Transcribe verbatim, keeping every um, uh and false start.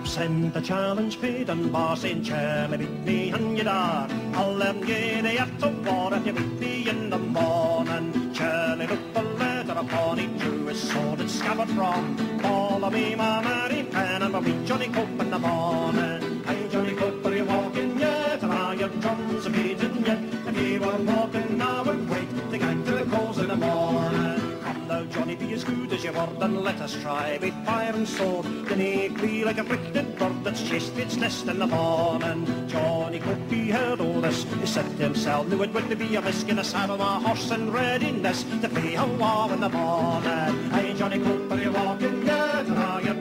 sent a challenge paid and boss in Charlie beat me and you dar. I'll them get a yacht of war if you beat me in the morning. Charlie looked the letter upon it, drew his sword and scabbard from. Follow me, my Mary Pen, and we'll meet Johnny Cope in the morning. Hey, Johnny Cope, are you walking yet? And are your drums a beating yet? If you were walking now and wait to gang to the calls in the morning. Come now, Johnny, be as good as you were, and let us try with fire and sword. Then he be like a fricted bird that's chased its nest in the morning. Johnny Cope, he heard all this. He said to himself, knew it would be a risk in a saddle, a horse in readiness to pay a war in the morning. Hey, Johnny Cope, are you walking yet? And are you